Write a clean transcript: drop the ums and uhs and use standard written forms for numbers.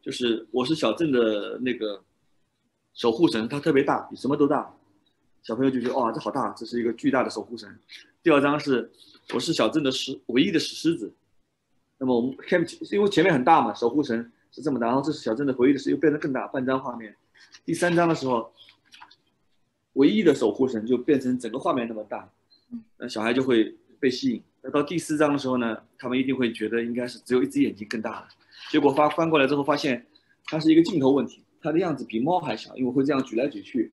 就是我是小镇的那个守护神，它特别大，比什么都大。小朋友就觉得哇，这好大，这是一个巨大的守护神。第二张是我是小镇的唯一的石狮子。那么我们看，因为前面很大嘛，守护神是这么大，然后这是小镇的唯一的石，又变得更大，半张画面。第三张的时候，唯一的守护神就变成整个画面那么大，那小孩就会被吸引。那到第四章的时候呢，他们一定会觉得应该是只有一只眼睛更大了。结果翻过来之后发现，它是一个镜头问题，它的样子比猫还小，因为会这样举来举去。